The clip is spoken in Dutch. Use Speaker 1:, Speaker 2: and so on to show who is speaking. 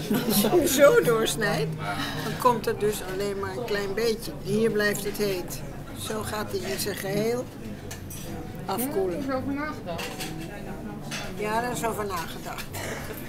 Speaker 1: Als je hem zo doorsnijdt, dan komt er dus alleen maar een klein beetje. Hier blijft het heet. Zo gaat hij in zijn geheel afkoelen.
Speaker 2: Heb je er over nagedacht?
Speaker 1: Ja, daar is over nagedacht.